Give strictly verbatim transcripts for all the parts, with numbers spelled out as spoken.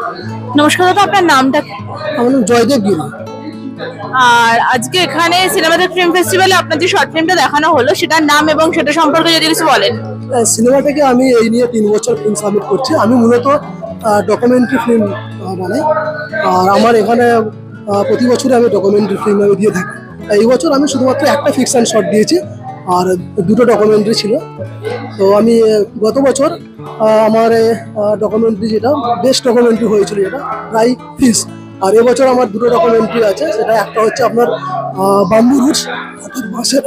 নমস্কার দাদা, আপনার নামটা কি? আমার নাম জয়দেব গিরি। আর আজকে এখানে সিনেমাটেক ফিল্ম ফেস্টিভ্যালে আপনার যে শর্ট ফিল্মটা দেখানো হলো সেটার নাম এবং সেটা সম্পর্কে যদি কিছু বলেন। সিনেমা থেকে আমি এই নিয়ে তিন বছর ফিল্ম সাবমিট করছি। আমি মূলত ডকুমেন্টারি ফিল্ম বানাই, আর আমার এখানে আহ, প্রতি বছরে আমি ডকুমেন্টারি ফিল্ম আমি দিয়ে থাকি। এই বছর আমি শুধুমাত্র একটা ফিকশন শট দিয়েছি, আর দুটো ডকুমেন্টারি ছিল। তো আমি আহ, গত বছর আহ, আমার ডকুমেন্টারি যেটা বেস্ট ডকুমেন্টারি হয়েছিল, যেটা প্রায় ফিস। আর এবছর আমার দুটো ডকুমেন্টারি আছে, সেটা একটা হচ্ছে আপনার বাম্বু রুটস, অর্থাৎ বাঁশের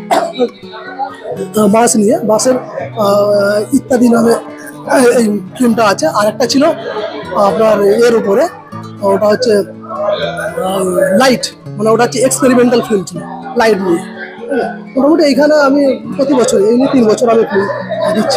আহ, বাঁশ নিয়ে বাঁশের আহ, ইত্যাদি নামে আহ, এই ফিল্মটা আছে। আর একটা ছিল আপনার এর উপরে, ওটা হচ্ছে লাইট, মানে ওটা হচ্ছে এক্সপেরিমেন্টাল ফিল্ম ছিল, লাইট নিয়ে। হ্যাঁ, মোটামুটি এইখানে আমি প্রতি বছর এই নিয়ে তিন বছর আমি ফিল্ম দিচ্ছি।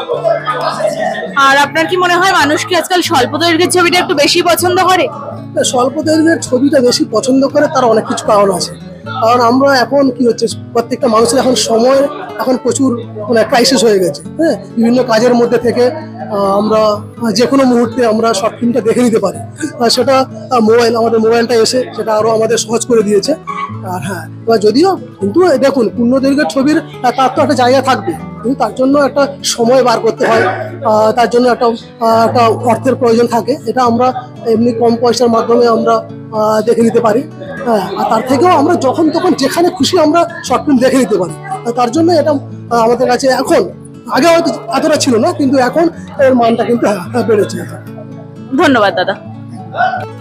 আর আপনার কি মনে হয় মানুষ কি আজকাল স্বল্প দৈর্ঘ্যের ছবিটা একটু বেশি পছন্দ করে? স্বল্প দৈর্ঘ্যের ছবিটা বেশি পছন্দ করে তার অনেক কিছু কারণ আছে। কারণ আমরা এখন কি হচ্ছে, প্রত্যেকটা মানুষের এখন সময় এখন প্রচুর মানে ক্রাইসিস হয়ে গেছে। হ্যাঁ, বিভিন্ন কাজের মধ্যে থেকে আহ, আমরা যে কোনো মুহূর্তে আমরা শর্ট ফিল্মটা দেখে নিতে পারি। আর সেটা মোবাইল, আমাদের মোবাইলটা এসে সেটা আরো আমাদের সহজ করে দিয়েছে। আর হ্যাঁ, এবার যদিও কিন্তু দেখুন, পূর্ণ দৈর্ঘ্যের ছবির আহ, তার তো একটা জায়গা থাকবে, কিন্তু তার জন্য একটা সময় বার করতে হয়। আহ, তার জন্য একটা আহ, একটা অর্থের প্রয়োজন থাকে। এটা আমরা এমনি কম পয়সার মাধ্যমে আমরা আহ, দেখে নিতে পারি। হ্যাঁ, আর তার থেকেও আমরা যখন তখন যেখানে খুশি আমরা শর্ট ফিল্ম দেখে নিতে পারি। আর তার জন্য এটা আহ, আমাদের কাছে এখন, আগে হয়তো এতটা ছিল না, কিন্তু এখন এর মানটা কিন্তু হ্যাঁ, হ্যাঁ, বেড়েছে। ধন্যবাদ দাদা।